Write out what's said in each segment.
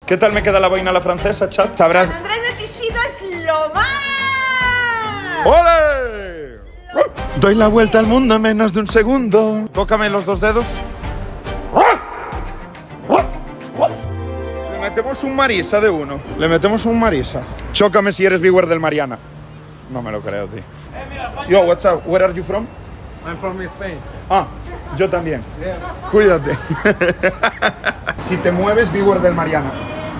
¿Qué tal me queda la boina a la francesa, chat? Sabrás... San Andrés de Tisido es lo más. ¡Ole! Doy la vuelta al mundo en menos de un segundo. Tócame los dos dedos. Le metemos un Marisa de uno. Le metemos un Marisa. Chócame si eres viewer del Mariana. No me lo creo, tío. Yo, what's up? Where are you from? I'm from Spain. Ah, yo también. Yeah. Cuídate. Si te mueves, viewer del Mariana.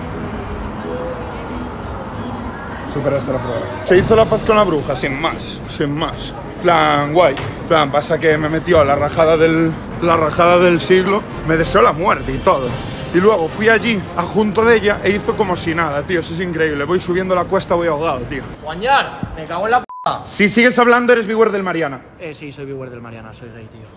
Superaste la prueba. Se hizo la paz con la bruja, sin más, sin más. Plan, guay. Plan, pasa que me metió la rajada del siglo. Me deseó la muerte y todo. Y luego fui allí, a junto de ella, e hizo como si nada, tío. Eso es increíble. Voy subiendo la cuesta, voy ahogado, tío. Guañar, me cago en la p***. Si sigues hablando, eres viewer del Mariana. Sí, soy viewer del Mariana, soy gay, tío.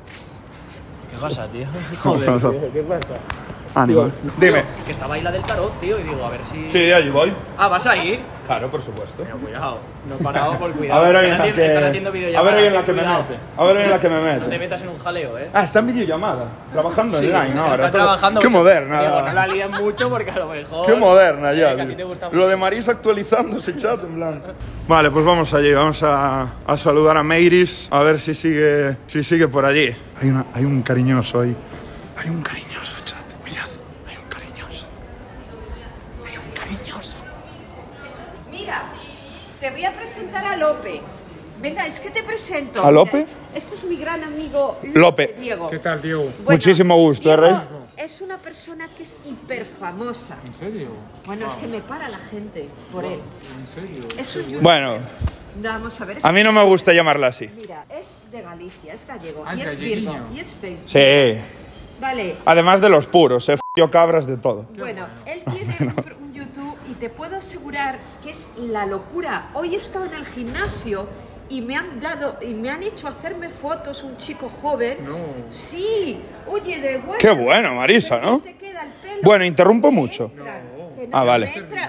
¿Qué pasa, tío? Joder, tío, ¿qué pasa? Ánimo. Dime. Que estaba ahí la del tarot, tío, y digo, a ver si... Sí, allí voy. Ah, ¿vas ahí? Claro, por supuesto. Pero cuidado, no he parado por cuidado. A ver hoy en la Están haciendo que... A videollamadas, ver hoy en la que me cuidado. mete. A ver hoy en la que me No te mete. metas en un jaleo, ¿eh? Ah, está en videollamada. Trabajando online ahora. Está trabajando. Qué moderna. Digo, no la líen mucho porque a lo mejor... Qué moderna ya, que a ti tío. te gusta Lo mucho. de Marisa actualizándose, chat, en plan. Vale, pues vamos allí, vamos a saludar a Meiris, a ver si sigue por allí. Hay un cariñoso ahí. Hay un cariñoso, chat. Mirad, hay un cariñoso. Hay un cariñoso. Mira, te voy a presentar a Lope. Venga, es que te presento. ¿A Lope? Mira, este es mi gran amigo Lope. Diego. ¿Qué tal, Diego? Bueno, Muchísimo gusto, Diego Rey. es una persona que es hiper famosa. ¿En serio? Bueno, es que me para la gente por él. ¿En serio? Es un youtuber. Bueno, Vamos a ver. a mí no me gusta llamarla así. Mira, es de Galicia, es gallego. Ah, y es es Virgo. galleguiño. Y es fake. Sí. Vale. Además de los puros, yo cabras de todo. Bueno, él tiene un YouTube y te puedo asegurar que es la locura. Hoy he estado en el gimnasio y me han hecho hacerme fotos un chico joven. No. Sí, oye, de bueno. Qué bueno, Marisa, ¿no? Te queda el pelo. Bueno, interrumpo mucho. Que Ah, vale.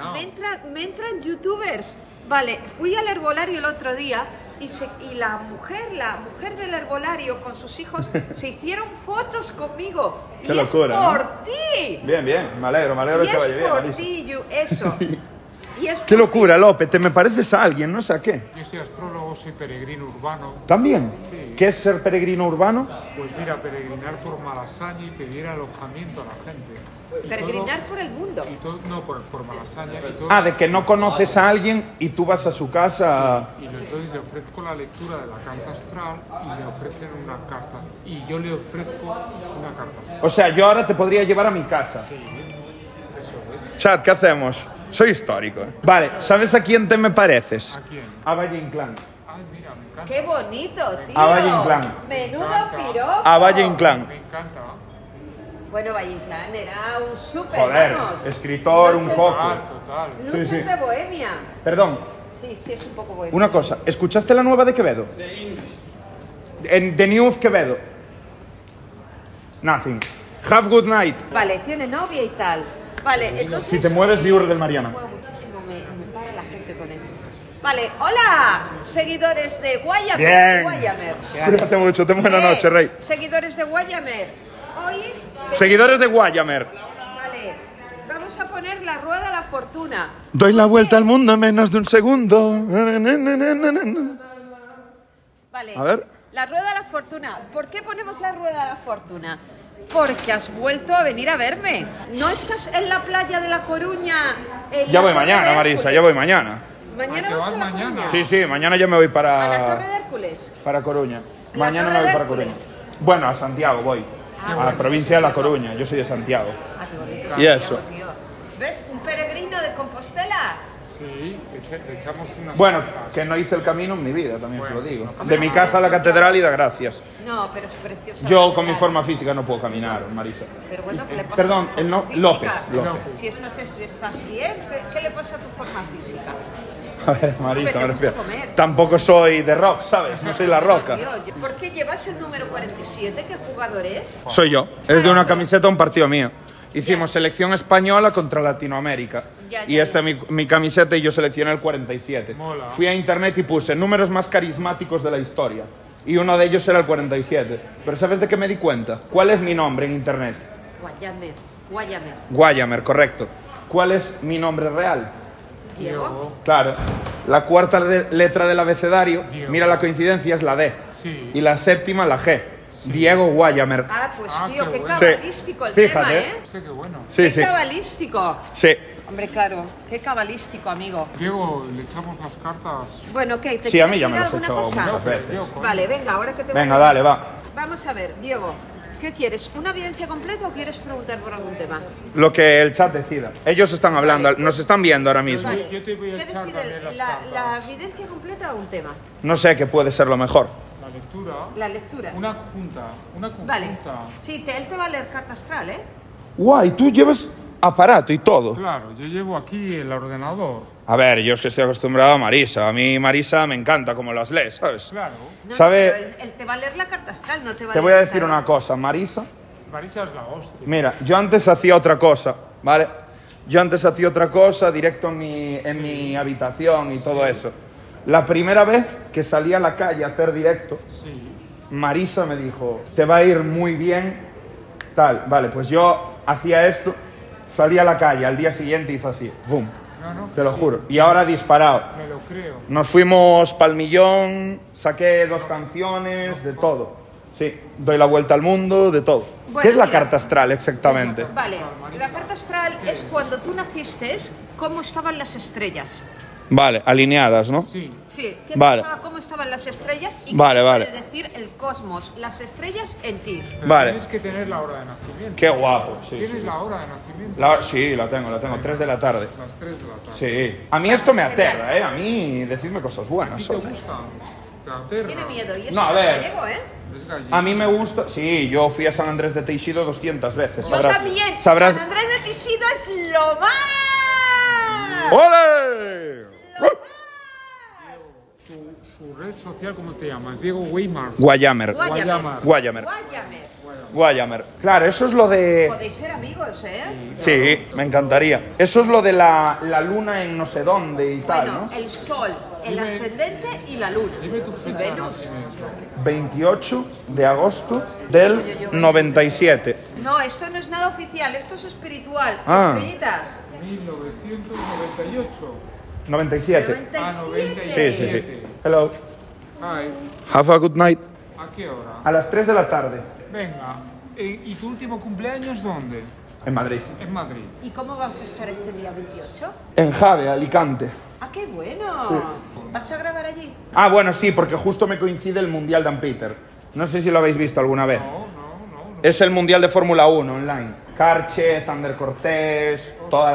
Me entran youtubers. Vale, fui al herbolario el otro día y la mujer del herbolario con sus hijos se hicieron fotos conmigo. Qué y locura, es ¿no? por ti. Bien, bien, me alegro Y que vaya es bien, por Marisa. ti, eso. Y es Qué por locura, López, te me pareces a alguien, no sé a qué. Yo soy astrólogo, soy peregrino urbano. ¿También? Sí. ¿Qué es ser peregrino urbano? Pues mira, peregrinar por Malasaña y pedir alojamiento a la gente. Y peregrinar todo- por el mundo. y todo, no, por Malasaña. Y todo, Ah, de que no conoces a alguien y tú vas a su casa. y entonces le ofrezco la lectura de la carta astral y le ofrecen una carta. Y yo le ofrezco una carta astral. O sea, yo ahora te podría llevar a mi casa. Sí, eso es. Chat, ¿qué hacemos? Soy histórico. Vale, ¿sabes a quién te me pareces? ¿A quién? A Valle Inclán. Ay, mira, me encanta. Qué bonito, tío. A Valle Inclán. Menudo encanta. piropo. A Valle Inclán. Me encanta. Bueno, Valle Inclán era un súper. Joder, vamos. escritor, un Noches- coco. Total. Luces Sí, sí. de Bohemia. Perdón, Sí, sí, es un poco bohemia. una cosa. ¿Escuchaste la nueva de Quevedo? En The News Quevedo. Nothing. Have good night. Vale, tiene novia y tal. Vale, entonces... Si te mueves, viewer del Mariana. Se mueve muchísimo, me para la gente con él. Vale, hola, seguidores de Guayamer. Bien. Guayamer. Cuídate mucho, ten buena noche, Rey. Seguidores de Guayamer. Hoy... Seguidores de Guayamer. Vale, vamos a poner la rueda de la fortuna. Doy la vuelta al mundo en menos de un segundo. Vale. A ver. La rueda de la fortuna. ¿Por qué ponemos la rueda de la fortuna? Porque has vuelto a venir a verme. ¿No estás en la playa de La Coruña? Ya voy mañana, Marisa, ya voy mañana. Mañana ¿A qué vas a vas La mañana? Coruña. Sí, sí, mañana ya me voy A la Torre para de Hércules. Coruña. La Mañana Torre me voy de para Hércules. Coruña. Bueno, a Santiago voy. A la bueno, provincia de La Coruña. Yo soy de Santiago. Ah, qué bonito. Y Santiago, eso. tío. ¿Ves? Un peregrino de Compostela. Sí, le echamos unas Bueno, cartas. que no hice el camino en mi vida, también se lo digo. no pasa De mi casa a la catedral y da gracias. No, pero es precioso. Yo con mi forma física no puedo caminar, Marisa. Pero bueno, ¿qué le pasa Perdón, a tu el no, forma López. física? López. Si estás bien, ¿qué le pasa a tu forma física? A ver, Marisa, Te me gusta refiero. comer. Tampoco soy de rock, ¿sabes? No soy la roca. Tío, ¿por qué llevas el número 47? ¿Qué jugador es? Soy yo. Es de una camiseta un partido mío. Hicimos selección española contra Latinoamérica. Ya, Y ya, esta es mi camiseta y yo seleccioné el 47. Mola. Fui a internet y puse números más carismáticos de la historia. Y uno de ellos era el 47. Pero ¿sabes de qué me di cuenta? ¿Cuál es mi nombre en internet? Guayamer. Guayamer. Guayamer, correcto. ¿cuál es mi nombre real? Diego. Claro. La cuarta letra del abecedario, Diego. mira la coincidencia, es la D. Sí. Y la séptima, la G. Diego Guayamer. Ah, pues Ah, tío, qué qué bueno. cabalístico el Fíjate. tema, ¿eh? Sí, qué bueno. Sí, Qué sí. cabalístico. Sí. Hombre, claro, qué cabalístico, amigo. Diego, le echamos las cartas. Bueno, ¿qué? ¿Te Sí, a mí quieres ya me mirar los he alguna hecho cosa? muchas veces. Diego, coño. Vale, venga, ahora que te voy Venga, a- dale, va. Vamos a ver, Diego, ¿qué quieres? ¿Una evidencia completa o quieres preguntar por algún tema? Lo que el chat decida. Ellos están hablando, nos están viendo ahora mismo. Vale. Yo te voy a ¿Qué echar decide también las la cartas. evidencia completa o un tema? No sé qué puede ser lo mejor. La lectura. La lectura. Una conjunta. Una conjunta. Vale. Sí, él te va a leer carta astral, ¿eh? Guay, tú llevas aparato y todo. Claro, yo llevo aquí el ordenador. A ver, yo es que estoy acostumbrado a Marisa. A mí Marisa me encanta como las lees, ¿sabes? Claro. No, ¿Sabe? pero él te va a leer la carta astral, no te va a Te leer voy a el decir tarot. una cosa, Marisa. Marisa es la hostia. Mira, yo antes hacía otra cosa, ¿vale? Yo antes hacía otra cosa directo en mi habitación y todo eso. La primera vez que salí a la calle a hacer directo, Sí. Marisa me dijo, te va a ir muy bien, tal. Vale, pues yo hacía esto, salí a la calle, al día siguiente hizo así, boom, No, no. te lo sí, juro. Y ahora disparado. Me lo creo. Nos fuimos pa'l millón, saqué 2 canciones, de todo. Sí, doy la vuelta al mundo, de todo. Bueno, ¿Qué es la mira. carta astral exactamente? Vale, la carta astral es cuando tú naciste, es cómo estaban las estrellas. Vale, alineadas, ¿no? Sí. Sí, ¿qué Vale. pasaba? ¿Cómo estaban las estrellas? Y Vale, qué vale. quiere decir el cosmos, las estrellas en ti. Pero Vale. tienes que tener la hora de nacimiento. Qué guapo, sí. ¿Tienes sí. la hora de nacimiento? Sí, la tengo, 3 de la tarde. Las 3 de la tarde. Sí. A mí esto me aterra, ¿eh? A mí decidme cosas ¿A buenas. ti te hombre. gusta? ¿Te aterra? Tiene miedo y eso No, a no es ver. gallego, ¿eh? Es gallego. A mí me gusta... Sí, yo fui a San Andrés de Teixido 200 veces. Yo también. Sabrás... San Andrés de Tisido es lo más. ¡Ole! Su red social, ¿cómo te llamas? Diego Weimar. Guayamer. Guayamer. Guayamer. Guayamer. Guayamer. Claro, eso es lo de... Podéis ser amigos, ¿eh? Sí, me encantaría. Eso es lo de la luna en no sé dónde y tal, Bueno, ¿no? el sol, el ascendente y la luna. Dime tu fecha de Venus. nacimiento. 28 de agosto del 97. No, esto no es nada oficial, esto es espiritual. Ah. Estrellitas. 1998. 97. 97. Sí, sí, sí. Hello. Ay, Have a good night. ¿a qué hora? A las 3 de la tarde. Venga. ¿Y tu último cumpleaños dónde? En Madrid. En Madrid. ¿Y cómo vas a estar este día 28? En Jave, Alicante. ¡Ah, qué bueno! ¿Vas a grabar allí? Ah, bueno, sí, porque justo me coincide el Mundial de Peter. No sé si lo habéis visto alguna vez. No. Es el Mundial de Fórmula 1 online. Carche, Zander Cortés, toda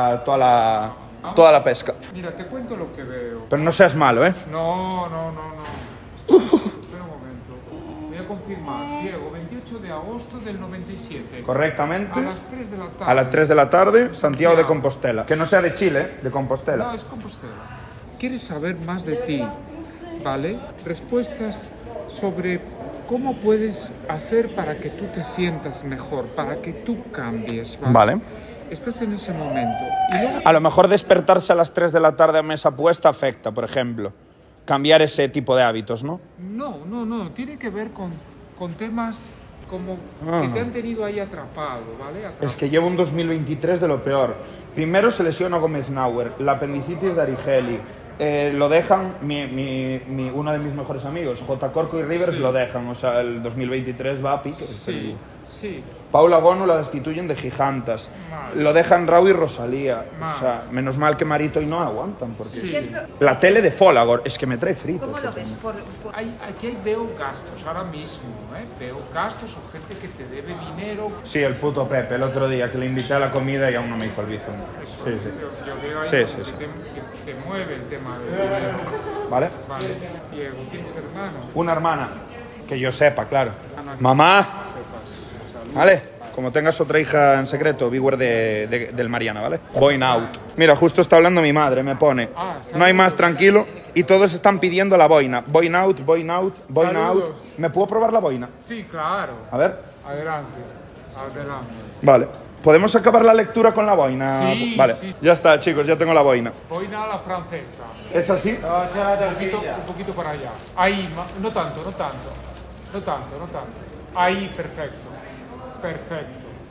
la pesca. Mira, te cuento lo que veo. Pero no seas malo, ¿eh? No. Espera un momento. Voy a confirmar. Diego, 28 de agosto del 97. Correctamente. A las 3 de la tarde. A las 3 de la tarde, Santiago de Compostela. Que no sea de Chile, de No, Compostela. es Compostela. ¿Quieres saber más de ti? ¿Vale? Respuestas sobre cómo puedes hacer para que tú te sientas mejor, para que tú cambies. Vale. Estás en ese momento. Y luego A lo mejor despertarse a las 3 de la tarde a mesa puesta afecta, por ejemplo. Cambiar ese tipo de hábitos, ¿no? No. Tiene que ver con temas como que te han tenido ahí atrapado, ¿vale? Es que llevo un 2023 de lo peor. Primero se lesiona Gómez Nauer, la apendicitis de Arigeli. Lo dejan, uno de mis mejores amigos, J. Corco y Rivers, lo dejan. O sea, el 2023 va a pique. Sí. Paula Gono la destituyen de Gigantas. Mal. Lo dejan Raúl y Rosalía. Mal. O sea, menos mal que Marito y no aguantan. Porque Sí. ¿Qué es lo- la tele de Folagor es que me trae frito. ¿Cómo lo ves? Aquí veo gastos ahora mismo, ¿eh? Veo gastos o gente que te debe dinero. Sí, el puto Pepe, el otro día que le invité a la comida y aún no me hizo el bizum. Eso, Sí, sí. Yo veo ahí Sí, como sí, que sí. te mueve el tema del dinero. ¿Vale? Vale. Diego, ¿tienes hermano? Una hermana, que yo sepa, claro. Ana, Mamá, ¿vale? Como tengas otra hija en secreto, beware del Mariana, ¿vale? Going out. Mira, justo está hablando mi madre, me pone. No hay más, tranquilo. Y todos están pidiendo la boina. Boin out, boin out, boin out. Saludos. ¿Me puedo probar la boina? Sí, claro. A ver. Adelante. Vale. ¿Podemos acabar la lectura con la boina? Sí, Vale. sí. Ya está, chicos, ya tengo la boina. Boina a la francesa. ¿Es así? Un poquito para allá. Ahí, no tanto. Ahí, perfecto.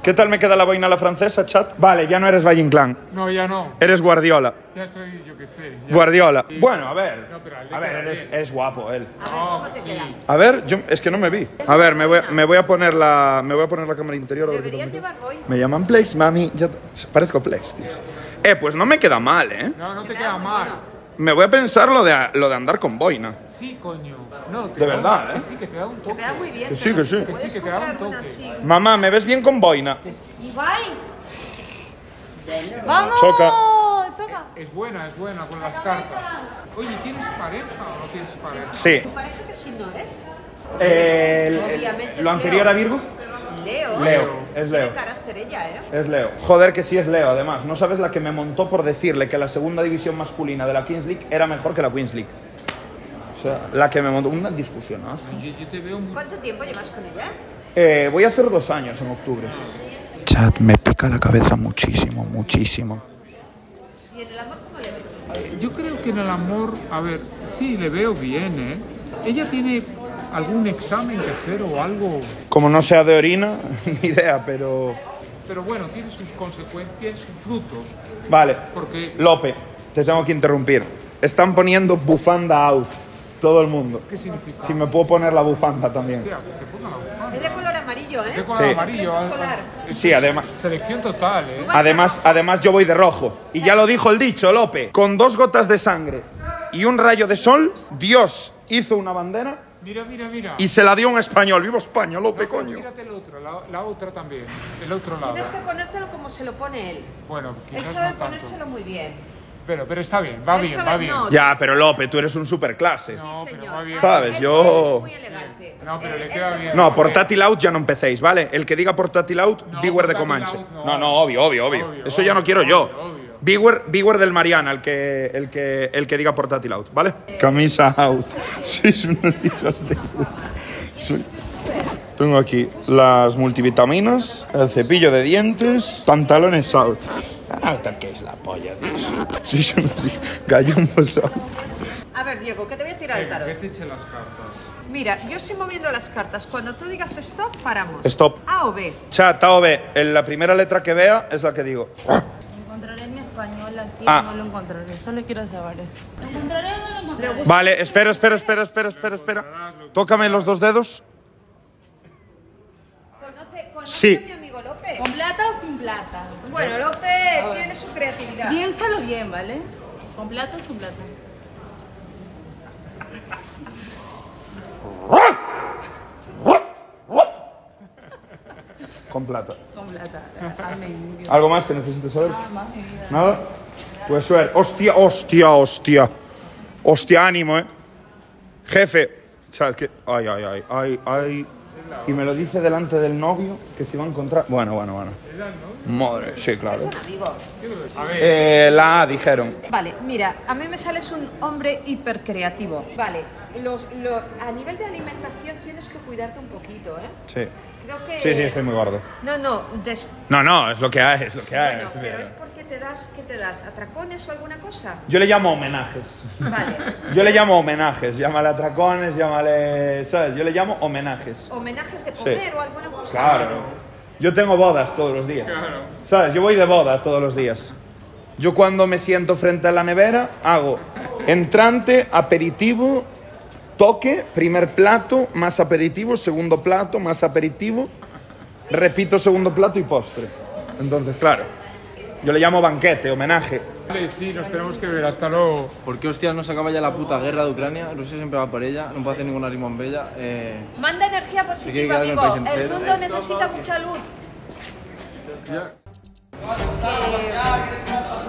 ¿Qué tal me queda la boina a la francesa, chat? Vale, ya no eres Valle Inclán. No, ya no. Eres Guardiola. Ya soy, yo qué sé. Guardiola. Sí. Bueno, a ver. No, pero a él le A ver, queda eres, bien. es guapo él. No, que sí. A ver, es que no me vi. A ver, me voy a poner la cámara interior. A ver qué tal Deberías me queda. llevar boina. Me llaman Plex, mami. Parezco Plex, tío. Pues no me queda mal, ¿eh? No, no te queda mal. Me voy a pensar lo de andar con boina. Sí, coño. No, te De da verdad, un, ¿eh? Que sí, que te da un Te toque. queda muy bien. Que sí, que sí. Que sí, que te da un toque. Mamá, ¿me ves bien con boina? Ibai. ¡Vamos! Choca. ¡Choca! Es buena con las cartas. Oye, ¿tienes pareja o no tienes pareja? Sí. Parece que sí no es. Obviamente ¿Lo es anterior Leo. a Virgo? Leo. Leo, es Leo. Tiene carácter ella, ¿eh? Es Leo. Joder, que sí es Leo, además. No sabes la que me montó por decirle que la segunda división masculina de la Kings League era mejor que la Queens League. O sea, la que me montó. Una discusionazo. Yo te veo muy... ¿Cuánto tiempo llevas con ella? Voy a hacer 2 años en octubre. Chat, me pica la cabeza muchísimo, muchísimo. ¿Y en el amor cómo le ves? Yo creo que en el amor, a ver, sí, le veo bien, ¿eh? Ella tiene algún examen que hacer o algo, Como no sea de orina, ni idea, pero... pero bueno, tiene sus consecuencias, sus frutos, Vale. porque... Lope, te tengo que interrumpir. Están poniendo bufanda out. Todo el mundo. ¿Qué significa? Si me puedo poner la bufanda también. Hostia, que se ponga la bufanda. Es de color amarillo, ¿eh? Es de color Sí. amarillo. Eso es solar. Eso Sí, es además. Selección total, ¿eh? Además yo voy de rojo. Y ya lo dijo el dicho, Lope. Con 2 gotas de sangre y un rayo de sol, Dios hizo una bandera Mira. y se la dio a un español. ¡Viva España, Lope, No, pero coño! Gírate el otro, la otra también. El otro lado. Tienes que ponértelo como se lo pone él. Bueno, Él quizás sabe no tanto. ponérselo muy bien. Pero está bien, va Él bien, sabe- va bien. no, Ya, pero Lope, tú eres un superclase. No, pero señor. va bien. ¿Sabes? Él Yo- es muy elegante. No, pero le Él queda es- bien. No, portátil out ya no empecéis, ¿vale? El que diga portátil out, No, Beware de portátil Comanche. out No, no. obvio. Obvio, Eso ya no quiero yo. obvio. Beware del Mariana, el que diga portátil out, ¿vale? Camisa out. Sois unos hijos de puta. Tengo aquí las multivitaminas, el cepillo de dientes, pantalones out. Hasta que es la polla, tío. Sois unos gallumbos out. A ver, Diego, que te voy a tirar el Venga, que tarot. te eche las cartas. Mira, yo estoy moviendo las cartas. Cuando tú digas stop, paramos. Stop. A o B. Chat, A o B, en la primera letra que vea es la que digo. Encontraré mi español aquí, Ah. no lo encontraré. Solo quiero saber. ¿Lo encontraré o no lo encontraré? Vale, espera. Tócame los 2 dedos. ¿Conoce Sí. a mi amigo López? ¿Con plata o sin plata? Bueno, López tiene su creatividad. Piénsalo bien, ¿vale? ¿Con plata o sin plata? Con plata. Con plata. Amén. Dios. ¿Algo más que necesites saber? Nada más, mi vida. ¿Nada? Pues suerte. Hostia, ánimo, Jefe. ¿Sabes qué? Ay. Y me lo dice delante del novio que se va a encontrar. Bueno. Madre, sí, claro. Amigo. La A, dijeron. Vale, mira, a mí me sales un hombre hipercreativo. Vale, a nivel de alimentación tienes que cuidarte un poquito, ¿eh? Sí. Creo que... Sí, estoy muy gordo. No, No, es lo que hay, bueno, pero es porque ¿qué te das? ¿Atracones o alguna cosa? Yo le llamo homenajes. Vale. Yo le llamo homenajes. Llámale atracones, llámale... ¿Sabes? Yo le llamo homenajes. ¿Homenajes de comer o alguna cosa? Claro. Yo tengo bodas todos los días. ¿Sabes? Yo voy de boda todos los días. Yo cuando me siento frente a la nevera hago entrante, aperitivo, toque, primer plato, más aperitivo, segundo plato, más aperitivo, repito segundo plato y postre. Entonces, claro, yo le llamo banquete, homenaje. Vale, sí, nos tenemos que ver. Hasta luego. ¿Por qué hostias no se acaba ya la puta guerra de Ucrania? Rusia siempre va por ella, no puede hacer ninguna rimbombella. Manda energía quiere positiva, quedar en el amigo. país El entero. mundo necesita mucha luz.